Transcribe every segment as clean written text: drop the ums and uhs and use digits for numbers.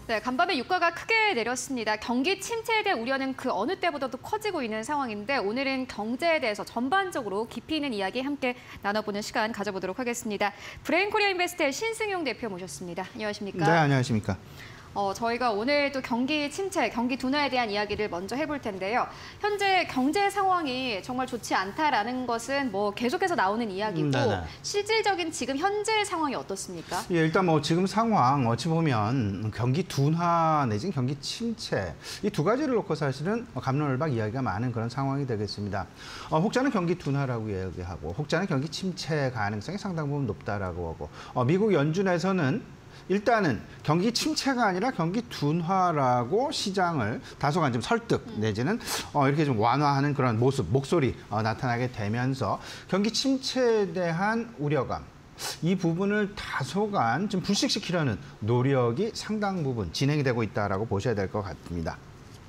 네, 간밤에 유가가 크게 내렸습니다. 경기 침체에 대한 우려는 그 어느 때보다도 커지고 있는 상황인데 오늘은 경제에 대해서 전반적으로 깊이 있는 이야기 함께 나눠보는 시간 가져보도록 하겠습니다. 브레인코리아 인베스트의 신승용 대표 모셨습니다. 안녕하십니까? 네, 안녕하십니까? 저희가 오늘 또 경기 침체, 경기 둔화에 대한 이야기를 먼저 해볼 텐데요. 현재 경제 상황이 정말 좋지 않다라는 것은 뭐 계속해서 나오는 이야기고 실질적인 지금 현재 상황이 어떻습니까? 예, 일단 뭐 지금 상황 어찌 보면 경기 둔화 내지는 경기 침체 이 두 가지를 놓고 사실은 갑론을박 이야기가 많은 그런 상황이 되겠습니다. 혹자는 경기 둔화라고 이야기하고 혹자는 경기 침체 가능성이 상당 부분 높다라고 하고 미국 연준에서는 일단은 경기 침체가 아니라 경기 둔화라고 시장을 다소간 좀 설득 내지는 이렇게 좀 완화하는 그런 모습, 목소리 나타나게 되면서 경기 침체에 대한 우려감, 이 부분을 다소간 좀 불식시키려는 노력이 상당 부분 진행이 되고 있다라고 보셔야 될 것 같습니다.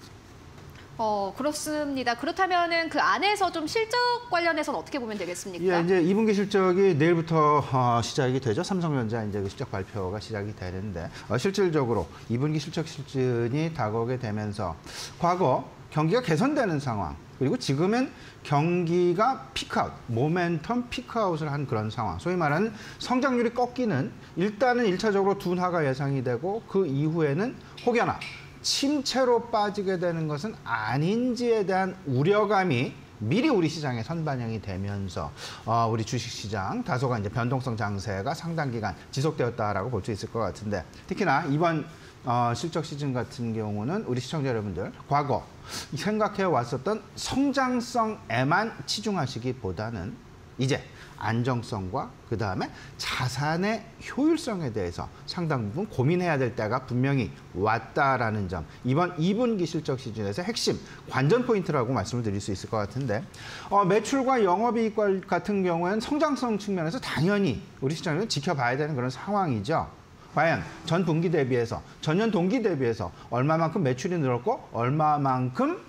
그렇습니다. 그렇다면은 그 안에서 좀 실적 관련해서는 어떻게 보면 되겠습니까? 예, 이제 2분기 실적이 내일부터 시작이 되죠. 삼성전자 이제 그 실적 발표가 시작이 되는데 실질적으로 2분기 실적 실증이 다가오게 되면서 과거 경기가 개선되는 상황 그리고 지금은 경기가 피크아웃, 모멘텀 피크아웃을 한 그런 상황. 소위 말하는 성장률이 꺾이는 일단은 1차적으로 둔화가 예상이 되고 그 이후에는 혹여나 침체로 빠지게 되는 것은 아닌지에 대한 우려감이 미리 우리 시장에 선반영이 되면서 우리 주식시장 다소간 이제 변동성 장세가 상당 기간 지속되었다라고 볼 수 있을 것 같은데 특히나 이번 실적 시즌 같은 경우는 우리 시청자 여러분들 과거 생각해 왔었던 성장성에만 치중하시기보다는 이제 안정성과 그다음에 자산의 효율성에 대해서 상당 부분 고민해야 될 때가 분명히 왔다라는 점. 이번 2분기 실적 시즌에서 핵심 관전 포인트라고 말씀을 드릴 수 있을 것 같은데 매출과 영업이익 같은 경우에는 성장성 측면에서 당연히 우리 시장은 지켜봐야 되는 그런 상황이죠. 과연 전 분기 대비해서 전년 동기 대비해서 얼마만큼 매출이 늘었고 얼마만큼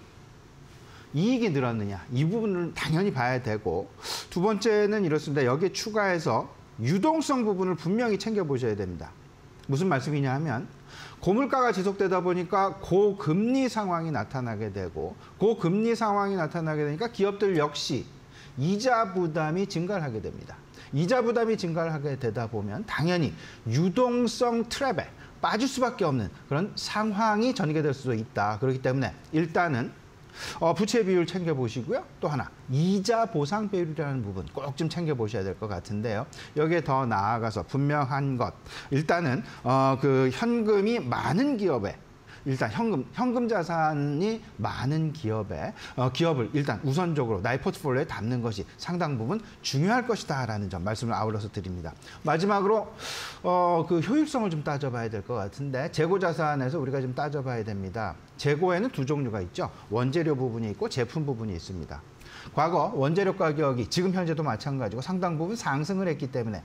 이익이 늘었느냐 이 부분을 당연히 봐야 되고 두 번째는 이렇습니다. 여기에 추가해서 유동성 부분을 분명히 챙겨보셔야 됩니다. 무슨 말씀이냐 하면 고물가가 지속되다 보니까 고금리 상황이 나타나게 되고 고금리 상황이 나타나게 되니까 기업들 역시 이자 부담이 증가를 하게 됩니다. 이자 부담이 증가를 하게 되다 보면 당연히 유동성 트랩에 빠질 수밖에 없는 그런 상황이 전개될 수도 있다. 그렇기 때문에 일단은 부채 비율 챙겨보시고요. 또 하나 이자 보상 비율이라는 부분 꼭 좀 챙겨보셔야 될 것 같은데요. 여기에 더 나아가서 분명한 것 일단은 그 현금이 많은 기업에 일단 현금 자산이 많은 기업을 일단 우선적으로 나의 포트폴리오에 담는 것이 상당 부분 중요할 것이다라는 점 말씀을 아울러서 드립니다. 마지막으로 그 효율성을 좀 따져봐야 될 것 같은데 재고 자산에서 우리가 좀 따져봐야 됩니다. 재고에는 두 종류가 있죠. 원재료 부분이 있고 제품 부분이 있습니다. 과거 원재료 가격이 지금 현재도 마찬가지고 상당 부분 상승을 했기 때문에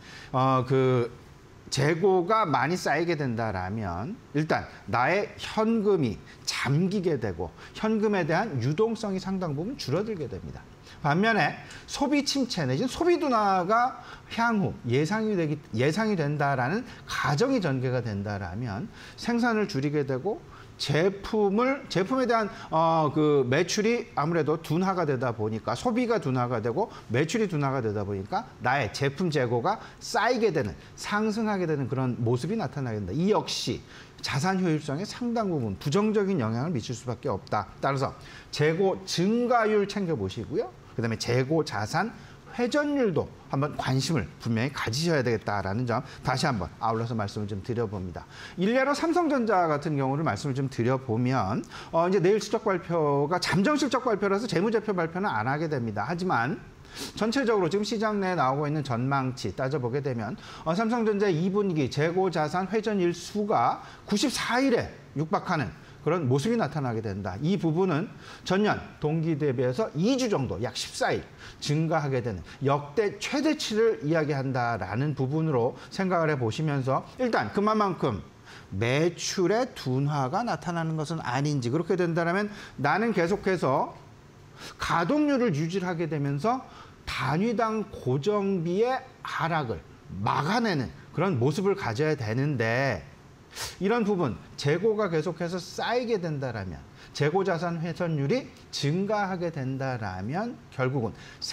재고가 많이 쌓이게 된다라면 일단 나의 현금이 잠기게 되고 현금에 대한 유동성이 상당 부분 줄어들게 됩니다. 반면에 소비 침체 내지는 소비 둔화가 향후 예상이 된다라는 가정이 전개가 된다라면 생산을 줄이게 되고 제품에 대한 그 매출이 아무래도 둔화가 되다 보니까 소비가 둔화가 되고 매출이 둔화가 되다 보니까 나의 제품 재고가 쌓이게 되는 상승하게 되는 그런 모습이 나타나게 된다. 이 역시 자산 효율성에 상당 부분 부정적인 영향을 미칠 수밖에 없다. 따라서 재고 증가율 챙겨보시고요. 그다음에 재고 자산 회전율도 한번 관심을 분명히 가지셔야 되겠다라는 점 다시 한번 아울러서 말씀을 좀 드려봅니다. 일례로 삼성전자 같은 경우를 말씀을 좀 드려보면 이제 내일 실적 발표가 잠정 실적 발표라서 재무제표 발표는 안 하게 됩니다. 하지만 전체적으로 지금 시장 내에 나오고 있는 전망치 따져보게 되면 삼성전자 2분기 재고 자산 회전율 수가 94일에 육박하는 그런 모습이 나타나게 된다. 이 부분은 전년 동기 대비해서 2주 정도 약 14일 증가하게 되는 역대 최대치를 이야기한다라는 부분으로 생각을 해보시면서 일단 그만큼 매출의 둔화가 나타나는 것은 아닌지 그렇게 된다면 나는 계속해서 가동률을 유지하게 되면서 단위당 고정비의 하락을 막아내는 그런 모습을 가져야 되는데 이런 부분 재고가 계속해서 쌓이게 된다라면 재고 자산 회전율이 증가하게 된다라면 결국은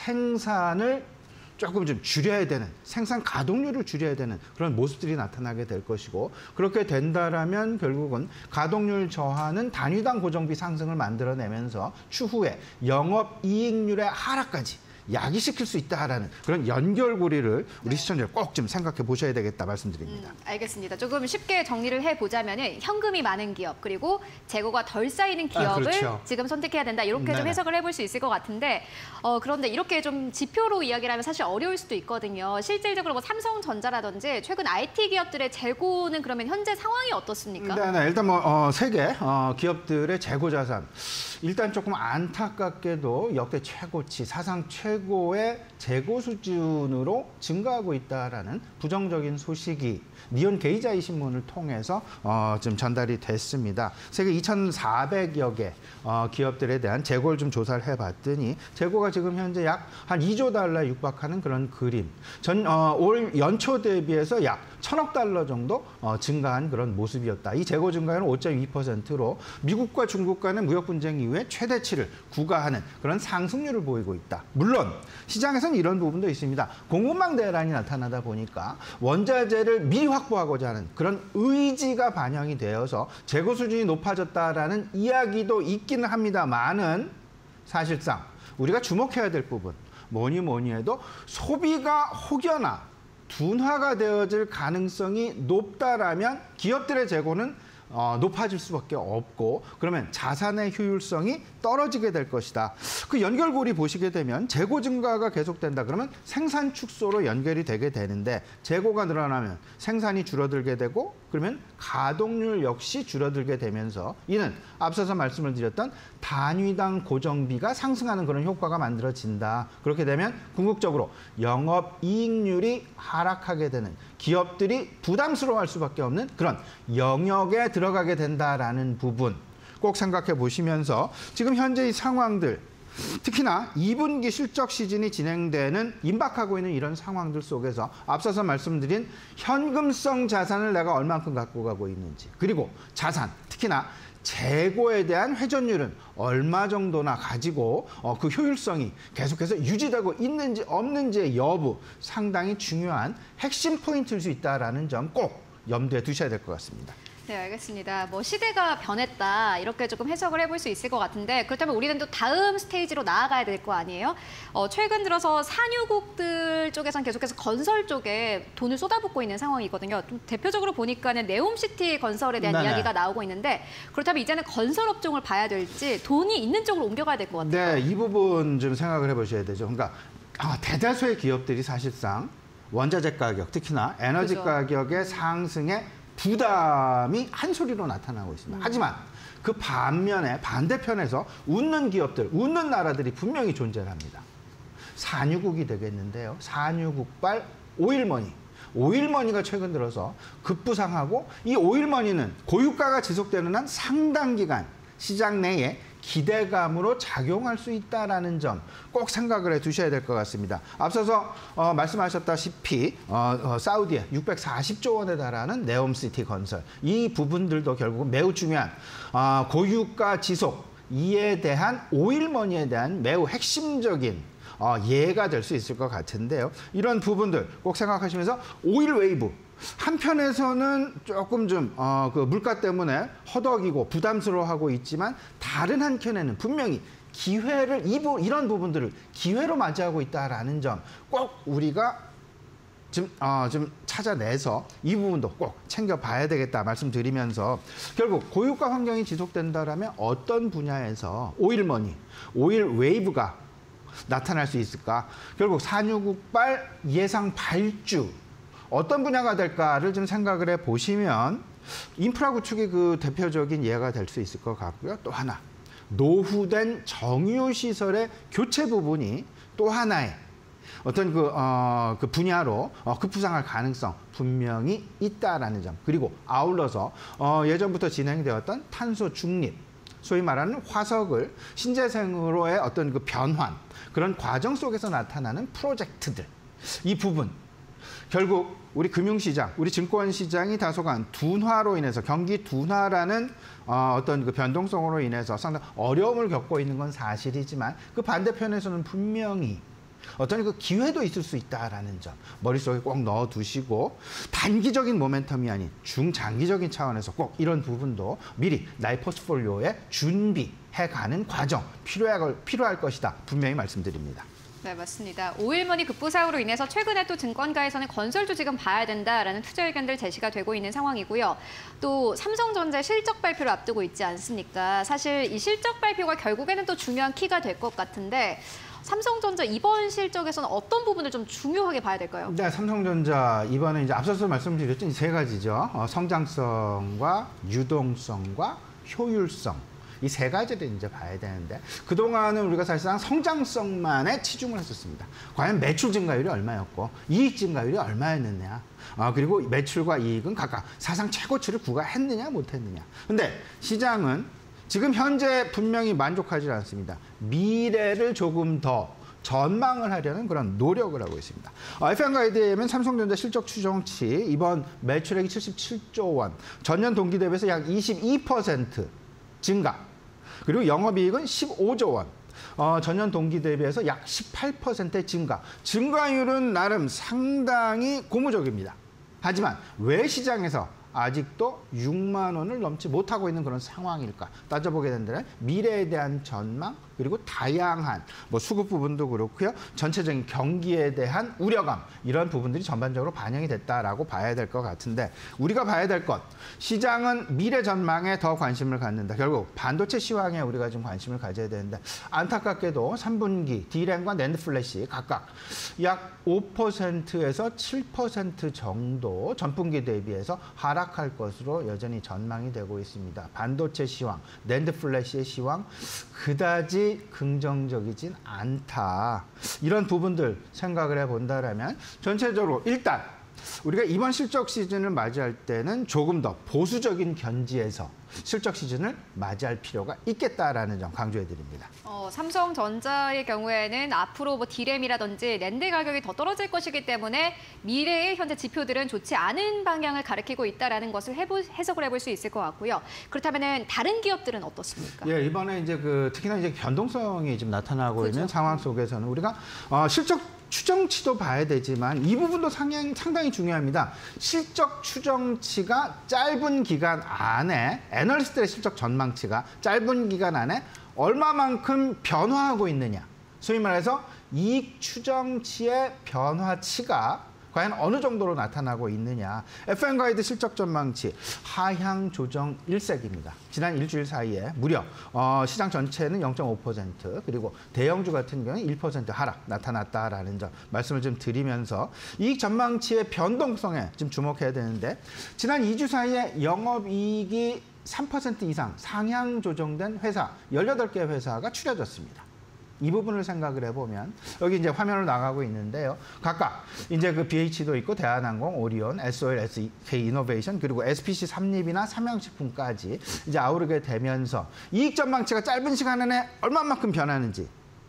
생산을 조금 좀 줄여야 되는, 생산 가동률을 줄여야 되는 그런 모습들이 나타나게 될 것이고, 그렇게 된다라면 결국은 가동률 저하는 단위당 고정비 상승을 만들어내면서 추후에 영업이익률의 하락까지 야기시킬 수 있다라는 그런 연결고리를 우리 시청자들 꼭 좀 생각해 보셔야 되겠다 말씀드립니다. 알겠습니다. 조금 쉽게 정리를 해보자면은 현금이 많은 기업 그리고 재고가 덜 쌓이는 기업을 그렇죠. 지금 선택해야 된다. 이렇게 좀 네네. 해석을 해볼 수 있을 것 같은데 그런데 이렇게 좀 지표로 이야기를 하면 사실 어려울 수도 있거든요. 실질적으로 뭐 삼성전자라든지 최근 IT 기업들의 재고는 그러면 현재 상황이 어떻습니까? 네, 일단 뭐 세계 기업들의 재고 자산 일단 조금 안타깝게도 역대 최고치, 사상 최고의 재고 수준으로 증가하고 있다라는 부정적인 소식이 니온 게이자이 신문을 통해서 좀 전달이 됐습니다. 세계 2,400여 개 기업들에 대한 재고를 좀 조사를 해봤더니 재고가 지금 현재 약 한 2조 달러에 육박하는 그런 그림. 올 연초 대비해서 약 1,000억 달러 정도 증가한 그런 모습이었다. 이 재고 증가율은 5.2%로 미국과 중국 간의 무역 분쟁 이후에 최대치를 구가하는 그런 상승률을 보이고 있다. 물론 시장에서는 이런 부분도 있습니다. 공급망 대란이 나타나다 보니까 원자재를 미리 확보하고자 하는 그런 의지가 반영이 되어서 재고 수준이 높아졌다라는 이야기도 있기는 합니다만은 사실상 우리가 주목해야 될 부분 뭐니 해도 소비가 혹여나 둔화가 되어질 가능성이 높다라면 기업들의 재고는 높아질 수밖에 없고 그러면 자산의 효율성이 떨어지게 될 것이다. 그 연결고리 보시게 되면 재고 증가가 계속된다. 그러면 생산 축소로 연결이 되게 되는데 재고가 늘어나면 생산이 줄어들게 되고 그러면 가동률 역시 줄어들게 되면서 이는 앞서서 말씀을 드렸던 단위당 고정비가 상승하는 그런 효과가 만들어진다. 그렇게 되면 궁극적으로 영업이익률이 하락하게 되는 기업들이 부담스러워할 수밖에 없는 그런 영역에 들어가게 된다라는 부분 꼭 생각해 보시면서 지금 현재 이 상황들 특히나 2분기 실적 시즌이 진행되는 임박하고 있는 이런 상황들 속에서 앞서서 말씀드린 현금성 자산을 내가 얼만큼 갖고 가고 있는지 그리고 자산 특히나 재고에 대한 회전율은 얼마 정도나 가지고 그 효율성이 계속해서 유지되고 있는지 없는지의 여부 상당히 중요한 핵심 포인트일 수 있다는 점 꼭 염두에 두셔야 될 것 같습니다. 네, 알겠습니다. 뭐 시대가 변했다 이렇게 조금 해석을 해볼 수 있을 것 같은데 그렇다면 우리는 또 다음 스테이지로 나아가야 될 거 아니에요? 최근 들어서 산유국들 쪽에선 계속해서 건설 쪽에 돈을 쏟아붓고 있는 상황이거든요. 좀 대표적으로 보니까는 네옴시티 건설에 대한 네네. 이야기가 나오고 있는데 그렇다면 이제는 건설 업종을 봐야 될지 돈이 있는 쪽으로 옮겨가야 될 것 같아요. 네, 이 부분 좀 생각을 해보셔야 되죠. 그러니까 대다수의 기업들이 사실상 원자재 가격, 특히나 에너지 그죠. 가격의 상승에 부담이 한 소리로 나타나고 있습니다. 하지만 그 반대편에서 웃는 기업들, 웃는 나라들이 분명히 존재합니다. 산유국이 되겠는데요. 산유국발 오일머니. 오일머니가 최근 들어서 급부상하고 이 오일머니는 고유가가 지속되는 한 상당 기간 시장 내에 기대감으로 작용할 수 있다는 점 꼭 생각을 해 두셔야 될 것 같습니다. 앞서서 말씀하셨다시피 사우디에 640조 원에 달하는 네옴시티 건설 이 부분들도 결국은 매우 중요한 고유가 지속 이에 대한 오일머니에 대한 매우 핵심적인 예가 될 수 있을 것 같은데요. 이런 부분들 꼭 생각하시면서 오일 웨이브 한편에서는 조금 좀 그 물가 때문에 허덕이고 부담스러워하고 있지만 다른 한켠에는 분명히 기회를 이런 부분들을 기회로 맞이하고 있다라는 점 꼭 우리가 좀 찾아내서 이 부분도 꼭 챙겨봐야 되겠다 말씀드리면서 결국 고유가 환경이 지속된다라면 어떤 분야에서 오일머니, 오일 웨이브가 나타날 수 있을까? 결국 산유국발 예상 발주 어떤 분야가 될까를 좀 생각을 해보시면 인프라 구축이 그 대표적인 예가 될 수 있을 것 같고요. 또 하나 노후된 정유시설의 교체 부분이 또 하나의 어떤 그 분야로 급부상할 가능성 분명히 있다라는 점 그리고 아울러서 예전부터 진행되었던 탄소 중립 소위 말하는 화석을 신재생으로의 어떤 그 변환 그런 과정 속에서 나타나는 프로젝트들 이 부분 결국 우리 금융시장, 우리 증권시장이 다소간 둔화로 인해서 경기 둔화라는 어떤 그 변동성으로 인해서 상당히 어려움을 겪고 있는 건 사실이지만 그 반대편에서는 분명히 어떤 그 기회도 있을 수 있다라는 점 머릿속에 꼭 넣어두시고 단기적인 모멘텀이 아닌 중장기적인 차원에서 꼭 이런 부분도 미리 나의 포트폴리오에 준비해가는 과정 필요할 것이다 분명히 말씀드립니다. 네, 맞습니다. 오일머니 급부상으로 인해서 최근에 또 증권가에서는 건설도 지금 봐야 된다라는 투자 의견들 제시가 되고 있는 상황이고요. 또 삼성전자 실적 발표를 앞두고 있지 않습니까? 사실 이 실적 발표가 결국에는 또 중요한 키가 될 것 같은데 삼성전자 이번 실적에서는 어떤 부분을 좀 중요하게 봐야 될까요? 네, 삼성전자 이번에 이제 앞서서 말씀드렸죠. 이 세 가지죠. 성장성과 유동성과 효율성. 이 세 가지를 이제 봐야 되는데 그동안은 우리가 사실상 성장성만에 치중을 했었습니다. 과연 매출 증가율이 얼마였고 이익 증가율이 얼마였느냐. 그리고 매출과 이익은 각각 사상 최고치를 구가했느냐 못했느냐. 근데 시장은 지금 현재 분명히 만족하지 않습니다. 미래를 조금 더 전망을 하려는 그런 노력을 하고 있습니다. FM가이드에 의하면 삼성전자 실적 추정치 이번 매출액이 77조 원, 전년 동기 대비해서 약 22% 증가. 그리고 영업이익은 15조 원, 전년 동기 대비해서 약 18%의 증가. 증가율은 나름 상당히 고무적입니다. 하지만 왜 시장에서 아직도 6만 원을 넘지 못하고 있는 그런 상황일까? 따져보게 된다면 미래에 대한 전망 그리고 다양한 수급 부분도 그렇고요. 전체적인 경기에 대한 우려감 이런 부분들이 전반적으로 반영이 됐다라고 봐야 될 것 같은데 우리가 봐야 될 것 시장은 미래 전망에 더 관심을 갖는다. 결국 반도체 시황에 우리가 좀 관심을 가져야 되는데 안타깝게도 3분기 D램과 낸드 플래시 각각 약 5%에서 7% 정도 전분기 대비해서 하락할 것으로 여전히 전망이 되고 있습니다. 반도체 시황, 낸드 플래시의 시황 그다지 긍정적이진 않다. 이런 부분들 생각을 해본다면 전체적으로 일단 우리가 이번 실적 시즌을 맞이할 때는 조금 더 보수적인 견지에서 실적 시즌을 맞이할 필요가 있겠다라는 점 강조해 드립니다. 삼성전자의 경우에는 앞으로 D램이라든지 낸드 가격이 더 떨어질 것이기 때문에 미래의 현재 지표들은 좋지 않은 방향을 가리키고 있다라는 것을 해석을 해볼 수 있을 것 같고요. 그렇다면은 다른 기업들은 어떻습니까? 예, 이번에 이제 특히나 이제 변동성이 좀 나타나고 있는 상황 속에서는 우리가 실적 추정치도 봐야 되지만 이 부분도 상당히 중요합니다. 실적 추정치가 짧은 기간 안에 애널리스트의 실적 전망치가 짧은 기간 안에 얼마만큼 변화하고 있느냐. 소위 말해서 이익 추정치의 변화치가 과연 어느 정도로 나타나고 있느냐. FM가이드 실적 전망치 하향 조정 일색입니다. 지난 일주일 사이에 무려 시장 전체는 0.5% 그리고 대형주 같은 경우는 1% 하락 나타났다라는 점 말씀을 좀 드리면서 이익 전망치의 변동성에 좀 주목해야 되는데 지난 2주 사이에 영업이익이 3% 이상 상향 조정된 회사 18개 회사가 추려졌습니다. 이 부분을 생각을 해보면 여기 이제 화면으로 나가고 있는데요. 각각 이제 BH도 있고 대한항공, 오리온, SOL, SK 이노베이션 그리고 SPC 삼립이나 삼양식품까지 이제 아우르게 되면서 이익 전망치가 짧은 시간 안에 얼마만큼 변하는지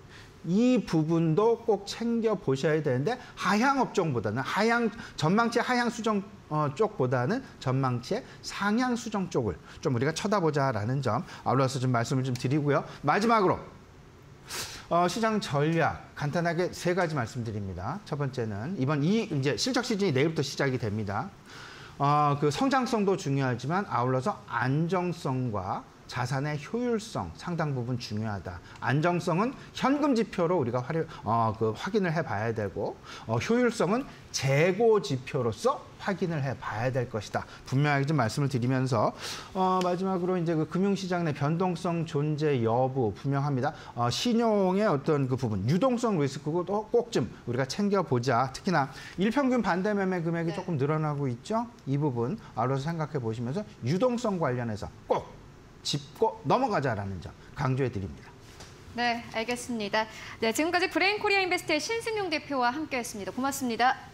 이 부분도 꼭 챙겨 보셔야 되는데 하향 업종보다는 전망치 하향 수정 쪽보다는 전망치의 상향 수정 쪽을 좀 우리가 쳐다보자라는 점 아울러서 좀 말씀을 좀 드리고요. 마지막으로 시장 전략 간단하게 세 가지 말씀드립니다. 첫 번째는 이번 이제 실적 시즌이 내일부터 시작이 됩니다. 성장성도 중요하지만 아울러서 안정성과 자산의 효율성 상당 부분 중요하다. 안정성은 현금 지표로 우리가 확인을 해봐야 되고 효율성은 재고 지표로서 확인을 해봐야 될 것이다. 분명하게 좀 말씀을 드리면서 마지막으로 이제 금융시장 내 변동성 존재 여부 분명합니다. 신용의 어떤 부분, 유동성 리스크도 꼭 좀 우리가 챙겨보자. 특히나 일평균 반대 매매 금액이 조금 늘어나고 있죠. 이 부분 알아서 생각해 보시면서 유동성 관련해서 꼭 짚고 넘어가자라는 점 강조해 드립니다. 네, 알겠습니다. 네, 지금까지 브레인코리아 인베스트의 신승용 대표와 함께했습니다. 고맙습니다.